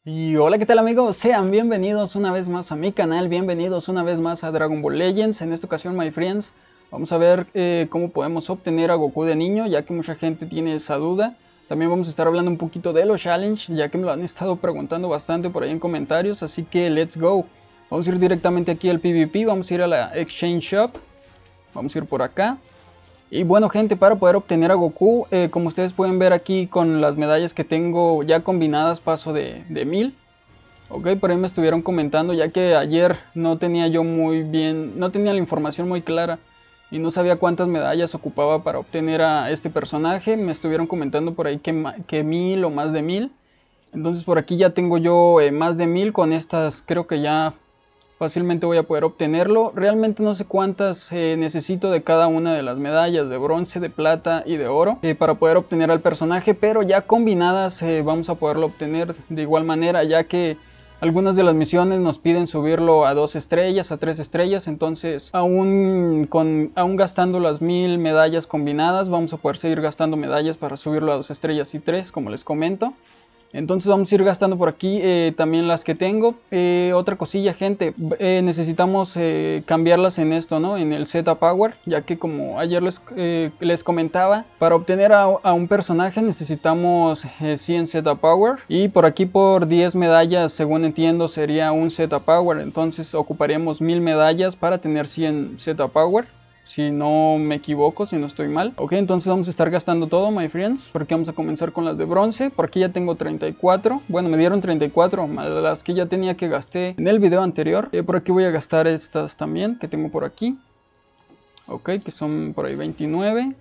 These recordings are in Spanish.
Y hola, ¿qué tal amigos? Sean bienvenidos una vez más a mi canal, bienvenidos una vez más a Dragon Ball Legends. En esta ocasión, my friends, vamos a ver cómo podemos obtener a Goku de niño, ya que mucha gente tiene esa duda. También vamos a estar hablando un poquito de los challenge, ya que me lo han estado preguntando bastante por ahí en comentarios, así que let's go. Vamos a ir directamente aquí al PvP, vamos a ir a la Exchange Shop, vamos a ir por acá. Y bueno gente, para poder obtener a Goku, como ustedes pueden ver aquí con las medallas que tengo ya combinadas, paso de 1000. Ok, por ahí me estuvieron comentando, ya que ayer no tenía yo muy bien, no tenía la información muy clara y no sabía cuántas medallas ocupaba para obtener a este personaje. Me estuvieron comentando por ahí que 1000 o más de 1000. Entonces por aquí ya tengo yo más de 1000, con estas creo que ya fácilmente voy a poder obtenerlo. Realmente no sé cuántas necesito de cada una de las medallas de bronce, de plata y de oro para poder obtener al personaje, pero ya combinadas vamos a poderlo obtener de igual manera, ya que algunas de las misiones nos piden subirlo a 2 estrellas, a 3 estrellas, entonces aún gastando las 1000 medallas combinadas vamos a poder seguir gastando medallas para subirlo a 2 estrellas y 3, como les comento. Entonces vamos a ir gastando por aquí también las que tengo. Otra cosilla gente, necesitamos cambiarlas en esto, ¿no? En el Z Power, ya que como ayer les comentaba, para obtener a un personaje necesitamos 100 Z Power. Y por aquí por 10 medallas, según entiendo, sería un Z Power. Entonces ocuparíamos 1000 medallas para tener 100 Z Power, si no me equivoco, si no estoy mal. Ok, entonces vamos a estar gastando todo, my friends, porque vamos a comenzar con las de bronce. Por aquí ya tengo 34, bueno, me dieron 34 más las que ya tenía que gasté en el video anterior. Por aquí voy a gastar estas también que tengo por aquí. Ok, que son por ahí 29.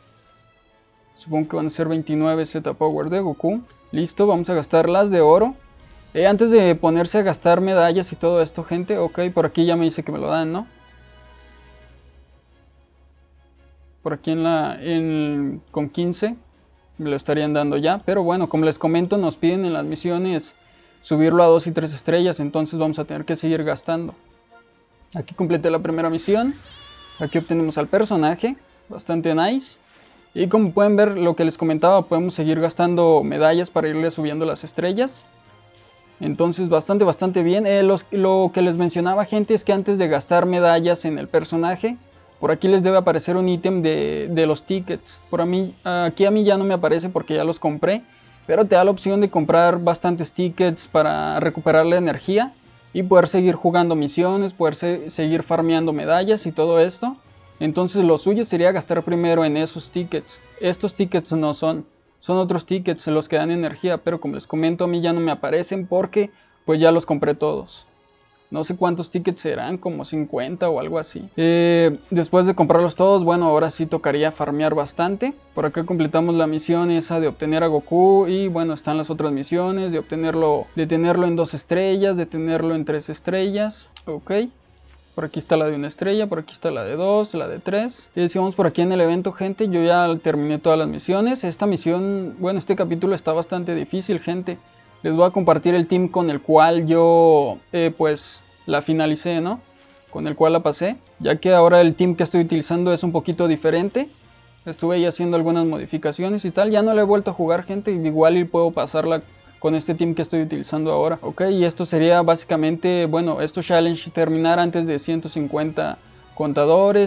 Supongo que van a ser 29 Z Power de Goku. Listo, vamos a gastar las de oro. Antes de ponerse a gastar medallas y todo esto, gente, ok, por aquí ya me dice que me lo dan, ¿no? Por aquí con 15 me lo estarían dando ya, pero bueno, como les comento, nos piden en las misiones subirlo a 2 y 3 estrellas, entonces vamos a tener que seguir gastando. Aquí completé la primera misión, aquí obtenemos al personaje, bastante nice. Y como pueden ver, lo que les comentaba, podemos seguir gastando medallas para irle subiendo las estrellas. Entonces bastante bien. Lo que les mencionaba, gente, es que antes de gastar medallas en el personaje, por aquí les debe aparecer un ítem de los tickets. Aquí a mí ya no me aparece porque ya los compré, pero te da la opción de comprar bastantes tickets para recuperar la energía y poder seguir jugando misiones, poder seguir farmeando medallas y todo esto. Entonces lo suyo sería gastar primero en esos tickets. Estos tickets no son otros tickets los que dan energía, pero como les comento, a mí ya no me aparecen porque pues ya los compré todos. No sé cuántos tickets serán, como 50 o algo así. Después de comprarlos todos, bueno, ahora sí tocaría farmear bastante. Por acá completamos la misión esa de obtener a Goku. Y bueno, están las otras misiones de tenerlo en 2 estrellas, de tenerlo en 3 estrellas. Ok. Por aquí está la de 1 estrella, por aquí está la de 2, la de 3. Y si vamos por aquí en el evento, gente, yo ya terminé todas las misiones. Esta misión, bueno, este capítulo está bastante difícil, gente. Les voy a compartir el team con el cual yo, pues, la finalicé, ¿no? Con el cual la pasé. Ya que ahora el team que estoy utilizando es un poquito diferente. Estuve ahí haciendo algunas modificaciones y tal. Ya no la he vuelto a jugar, gente. Igual y puedo pasarla con este team que estoy utilizando ahora. Ok, y esto sería básicamente, bueno, estos challenge terminar antes de 150 contadores,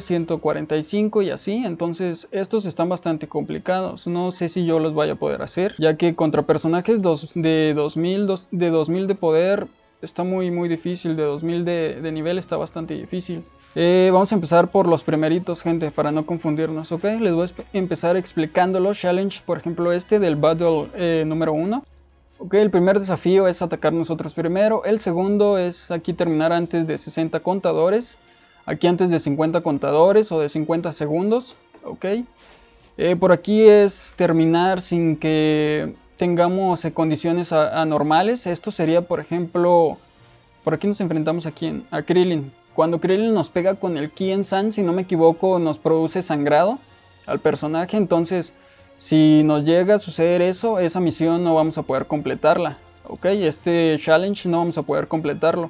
145 y así. Entonces estos están bastante complicados. No sé si yo los vaya a poder hacer, ya que contra personajes de 2000 de poder está muy difícil. De 2000 de nivel está bastante difícil. Vamos a empezar por los primeritos, gente, para no confundirnos. Ok, les voy a empezar explicando los challenge. Por ejemplo, este del battle número 1. Ok, el primer desafío es atacar nosotros primero. El segundo es aquí terminar antes de 60 contadores. Aquí antes de 50 contadores o de 50 segundos. Ok. Por aquí es terminar sin que tengamos condiciones anormales. Esto sería, por ejemplo, por aquí nos enfrentamos a Krillin. Cuando Krillin nos pega con el Kien-san, si no me equivoco, nos produce sangrado al personaje. Entonces, si nos llega a suceder eso, esa misión no vamos a poder completarla. Ok, este challenge no vamos a poder completarlo.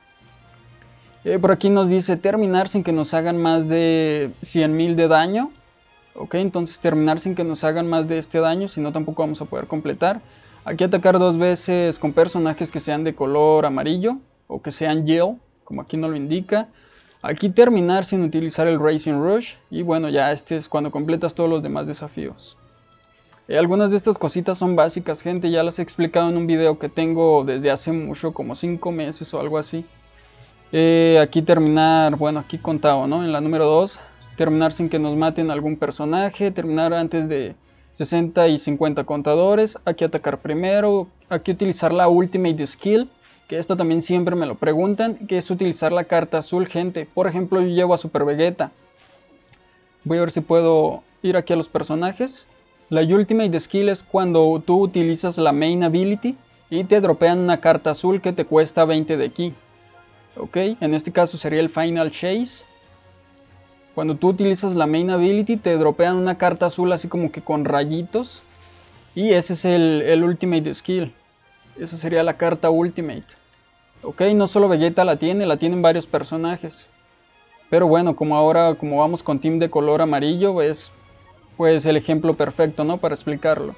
Por aquí nos dice terminar sin que nos hagan más de 100.000 de daño. Ok, entonces terminar sin que nos hagan más de este daño, si no tampoco vamos a poder completar. Aquí atacar 2 veces con personajes que sean de color amarillo o que sean yellow, como aquí no lo indica. Aquí terminar sin utilizar el Racing Rush. Y bueno, ya este es cuando completas todos los demás desafíos. Algunas de estas cositas son básicas, gente. Ya las he explicado en un video que tengo desde hace mucho, como 5 meses o algo así. Aquí terminar, bueno, aquí contado, ¿no? En la número 2, terminar sin que nos maten algún personaje. Terminar antes de 60 y 50 contadores. Aquí atacar primero. Aquí utilizar la Ultimate Skill, que esta también siempre me lo preguntan, que es utilizar la carta azul, gente. Por ejemplo, yo llevo a Super Vegeta. Voy a ver si puedo ir aquí a los personajes. La Ultimate Skill es cuando tú utilizas la Main Ability y te dropean una carta azul que te cuesta 20 de ki. Ok, en este caso sería el Final Chase. Cuando tú utilizas la Main Ability te dropean una carta azul así como que con rayitos. Y ese es el Ultimate Skill. Esa sería la carta Ultimate. Ok, no solo Vegeta la tienen varios personajes. Pero bueno, como ahora como vamos con team de color amarillo, es pues el ejemplo perfecto, ¿no? Para explicarlo.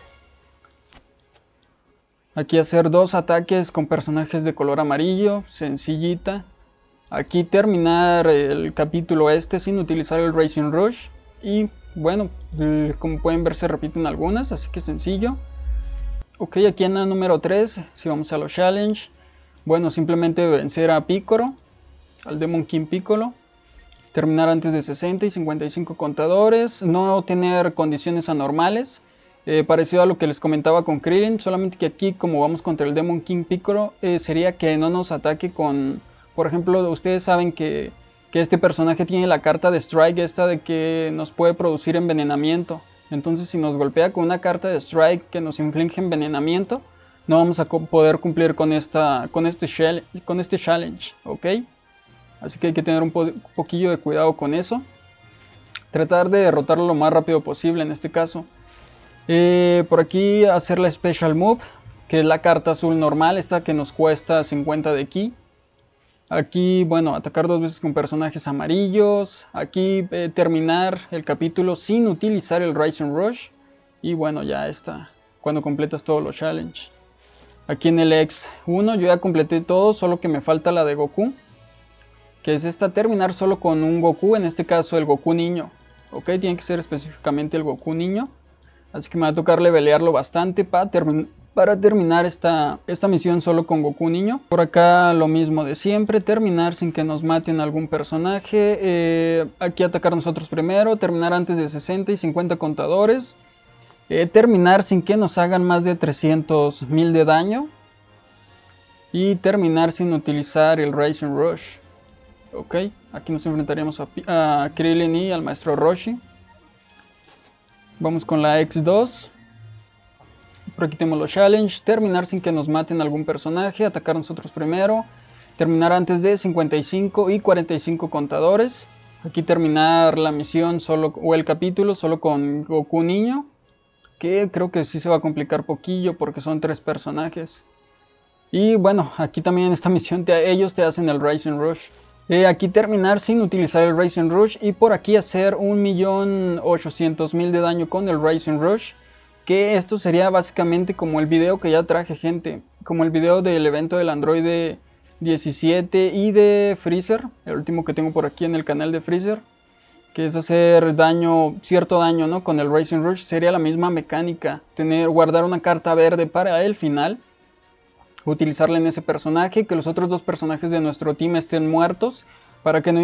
Aquí hacer 2 ataques con personajes de color amarillo, sencillita. Aquí terminar el capítulo este sin utilizar el Racing Rush. Y bueno, como pueden ver se repiten algunas, así que sencillo. Ok, aquí en la número 3, si vamos a los challenge. Bueno, simplemente vencer a Piccolo, al Demon King Piccolo. Terminar antes de 60 y 55 contadores. No tener condiciones anormales. Parecido a lo que les comentaba con Krillin. Solamente que aquí como vamos contra el Demon King Piccolo. Sería que no nos ataque con... Por ejemplo, ustedes saben que este personaje tiene la carta de Strike. Esta de que nos puede producir envenenamiento. Entonces si nos golpea con una carta de Strike que nos inflige envenenamiento. No vamos a poder cumplir con este challenge. ¿Ok? Así que hay que tener un poquillo de cuidado con eso. Tratar de derrotarlo lo más rápido posible en este caso. Por aquí hacer la Special Move, que es la carta azul normal, esta que nos cuesta 50 de ki. Aquí, bueno, atacar 2 veces con personajes amarillos. Aquí terminar el capítulo sin utilizar el Racing Rush. Y bueno, ya está, cuando completas todos los challenges. Aquí en el X1 yo ya completé todo, solo que me falta la de Goku. Que es esta, terminar solo con un Goku, en este caso el Goku niño. Ok, tiene que ser específicamente el Goku niño. Así que me va a tocar levelearlo bastante para terminar esta misión solo con Goku niño. Por acá lo mismo de siempre, terminar sin que nos maten algún personaje. Aquí atacar nosotros primero, terminar antes de 60 y 50 contadores. Terminar sin que nos hagan más de 300.000 de daño. Y terminar sin utilizar el Racing Rush. Ok, aquí nos enfrentaríamos a Krillin y al maestro Roshi. Vamos con la X2. Por aquí tenemos los challenge. Terminar sin que nos maten algún personaje. Atacar nosotros primero. Terminar antes de 55 y 45 contadores. Aquí terminar la misión solo, o el capítulo solo con Goku niño. Que creo que sí se va a complicar poquillo porque son 3 personajes. Y bueno, aquí también en esta misión ellos te hacen el Racing Rush. Aquí terminar sin utilizar el Racing Rush y por aquí hacer 1.800.000 de daño con el Racing Rush. Que esto sería básicamente como el video que ya traje, gente. Como el video del evento del Android 17 y de Freezer. El último que tengo por aquí en el canal de Freezer. Que es hacer daño, cierto daño, ¿no? Con el Racing Rush sería la misma mecánica. Guardar una carta verde para el final. Utilizarla en ese personaje, que los otros 2 personajes de nuestro team estén muertos para que no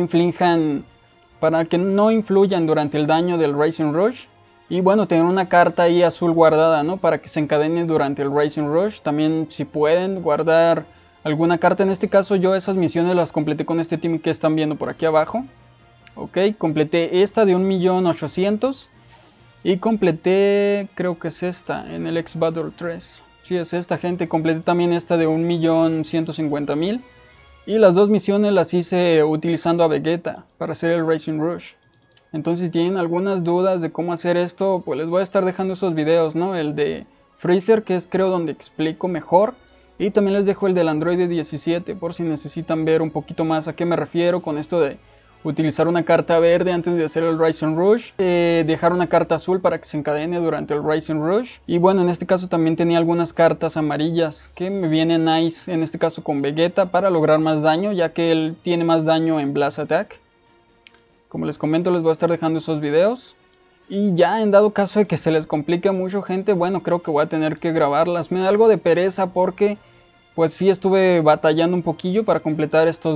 influyan durante el daño del Racing Rush. Y bueno, tener una carta ahí azul guardada, ¿no? Para que se encadene durante el Racing Rush. También si pueden guardar alguna carta, en este caso yo esas misiones las completé con este team que están viendo por aquí abajo. Ok, completé esta de 1.800.000 y completé, creo que es esta, en el X Battle 3. Sí, es esta, gente. Completé también esta de 1.150.000. Y las 2 misiones las hice utilizando a Vegeta para hacer el Racing Rush. Entonces si tienen algunas dudas de cómo hacer esto, pues les voy a estar dejando esos videos, ¿no? El de Freezer, que es creo donde explico mejor. Y también les dejo el del Android 17 por si necesitan ver un poquito más a qué me refiero con esto de utilizar una carta verde antes de hacer el Rising Rush, dejar una carta azul para que se encadene durante el Rising Rush. Y bueno, en este caso también tenía algunas cartas amarillas que me vienen nice, en este caso con Vegeta, para lograr más daño, ya que él tiene más daño en Blast Attack. Como les comento, les voy a estar dejando esos videos. Y ya en dado caso de que se les complique mucho, gente, bueno, creo que voy a tener que grabarlas. Me da algo de pereza porque pues sí estuve batallando un poquillo para completar de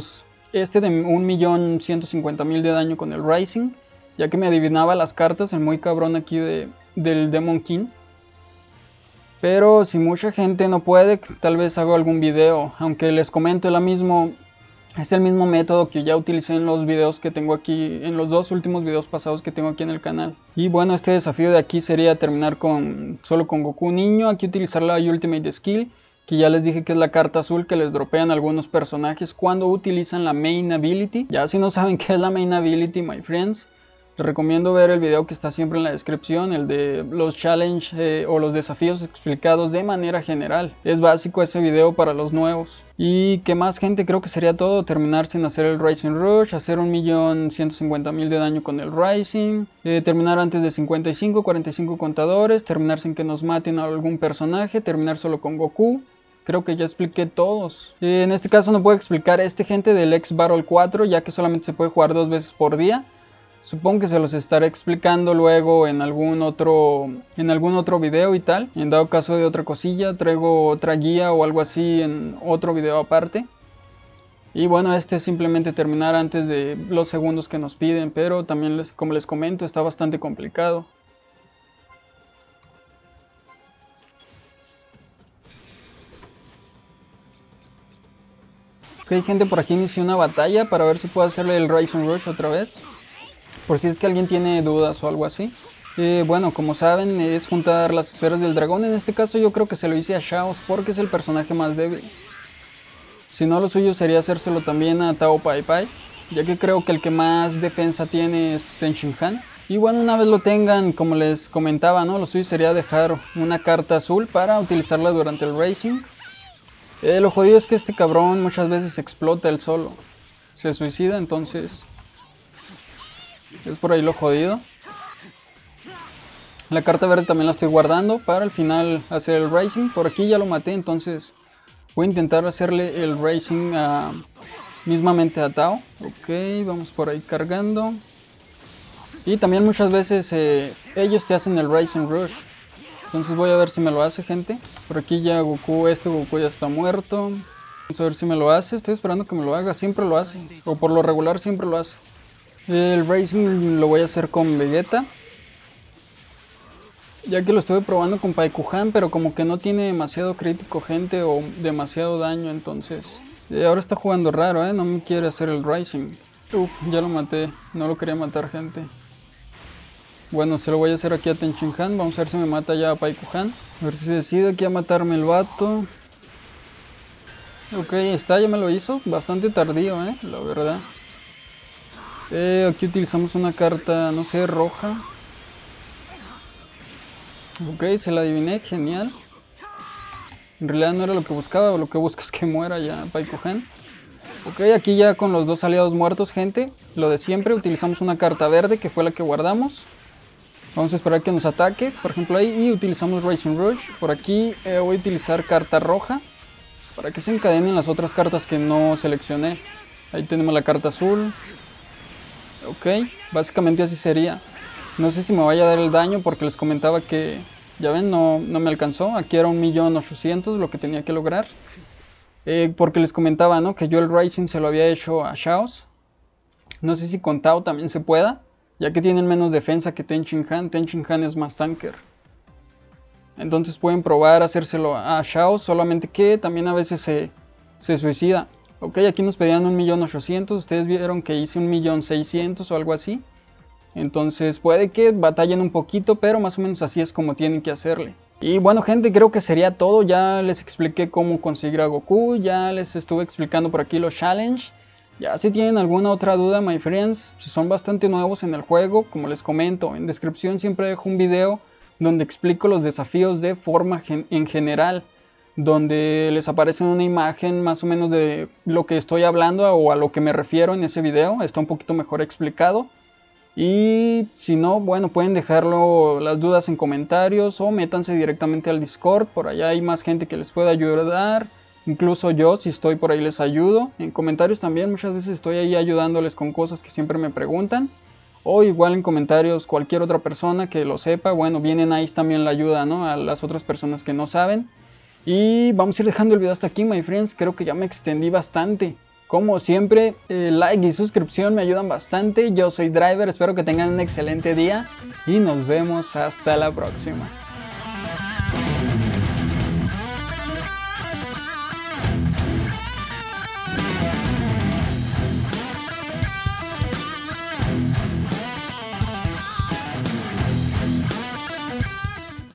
1.150.000 de daño con el Rising, ya que me adivinaba las cartas, el muy cabrón aquí del Demon King. Pero si mucha gente no puede, tal vez hago algún video, aunque les comento es el mismo método que ya utilicé en los videos que tengo aquí, en los 2 últimos videos pasados que tengo aquí en el canal. Y bueno, este desafío de aquí sería terminar solo con Goku niño, aquí utilizar la Ultimate Skill, que ya les dije que es la carta azul que les dropean algunos personajes cuando utilizan la Main Ability. Ya si no saben qué es la Main Ability, my friends, les recomiendo ver el video que está siempre en la descripción, el de los challenge o los desafíos explicados de manera general. Es básico ese video para los nuevos. Y qué más, gente, creo que sería todo. Terminar sin hacer el Rising Rush, hacer 1.150.000 de daño con el Rising, terminar antes de 45 contadores, terminar sin que nos maten a algún personaje, terminar solo con Goku. Creo que ya expliqué todos. En este caso no puedo explicar gente del X Battle 4, ya que solamente se puede jugar 2 veces por día. Supongo que se los estaré explicando luego en algún otro video y tal. En dado caso de otra cosilla, traigo otra guía o algo así en otro video aparte. Y bueno, es simplemente terminar antes de los segundos que nos piden, pero también como les comento, está bastante complicado. Ok, gente, por aquí inicié una batalla para ver si puedo hacerle el Rising Rush otra vez, por si es que alguien tiene dudas o algo así. Bueno, como saben, es juntar las esferas del dragón. En este caso yo creo que se lo hice a Shaos porque es el personaje más débil. Si no, lo suyo sería hacérselo también a Tao Pai Pai, ya que creo que el que más defensa tiene es Ten Shin Han. Y bueno, una vez lo tengan, como les comentaba, ¿no? Lo suyo sería dejar una carta azul para utilizarla durante el Racing. Lo jodido es que este cabrón muchas veces explota él solo. Se suicida, entonces es por ahí lo jodido. La carta verde también la estoy guardando para al final hacer el Racing. Por aquí ya lo maté, entonces voy a intentar hacerle el Racing mismamente a Tao. Ok, vamos por ahí cargando. Y también muchas veces ellos te hacen el Rising Rush. Entonces voy a ver si me lo hace, gente. Por aquí ya Goku ya está muerto. Vamos a ver si me lo hace. Estoy esperando que me lo haga. Siempre lo hace. O por lo regular siempre lo hace. El Racing lo voy a hacer con Vegeta, ya que lo estuve probando con Paikuhan, pero como que no tiene demasiado crítico, gente, o demasiado daño. Entonces ahora está jugando raro, no me quiere hacer el Rising. Uf, ya lo maté. No lo quería matar, gente. Bueno, se lo voy a hacer aquí a Ten Shin Han. Vamos a ver si me mata ya a Paikuhan. A ver si se decide aquí a matarme el vato. Ok, ya me lo hizo. Bastante tardío, la verdad. Aquí utilizamos una carta, no sé, roja. Ok, se la adiviné, genial. En realidad no era lo que buscaba, lo que busco es que muera ya Paikuhan. Ok, aquí ya con los 2 aliados muertos, gente. Lo de siempre, utilizamos una carta verde que fue la que guardamos. Vamos a esperar que nos ataque, por ejemplo ahí, y utilizamos Rising Rush. Por aquí voy a utilizar carta roja para que se encadenen las otras cartas que no seleccioné. Ahí tenemos la carta azul. Ok, básicamente así sería. No sé si me vaya a dar el daño porque les comentaba que, ya ven, no me alcanzó. Aquí era 1.800.000 lo que tenía que lograr. Porque les comentaba, ¿no? Que yo el Rising se lo había hecho a Shaos. No sé si con Tao también se pueda, ya que tienen menos defensa que Ten Shin Han. Ten Shin Han es más tanker. Entonces pueden probar hacérselo a Shaos, solamente que también a veces se suicida. Ok, aquí nos pedían 1.800.000. Ustedes vieron que hice 1.600.000 o algo así. Entonces puede que batallen un poquito, pero más o menos así es como tienen que hacerle. Y bueno, gente, creo que sería todo. Ya les expliqué cómo conseguir a Goku. Ya les estuve explicando por aquí los challenge. Ya si tienen alguna otra duda, my friends, si son bastante nuevos en el juego, como les comento, en descripción siempre dejo un video donde explico los desafíos de forma en general. donde les aparece una imagen más o menos de lo que estoy hablando o a lo que me refiero en ese video. Está un poquito mejor explicado. Y si no, bueno, pueden dejarlo las dudas en comentarios o métanse directamente al Discord. Por allá hay más gente que les puede ayudar. Incluso yo, si estoy por ahí, les ayudo. En comentarios también muchas veces estoy ahí ayudándoles con cosas que siempre me preguntan. O igual en comentarios cualquier otra persona que lo sepa. Bueno, viene Nice también la ayuda, ¿no? A las otras personas que no saben. Y vamos a ir dejando el video hasta aquí, my friends. Creo que ya me extendí bastante. Como siempre, like y suscripción me ayudan bastante. Yo soy Driver, espero que tengan un excelente día y nos vemos hasta la próxima.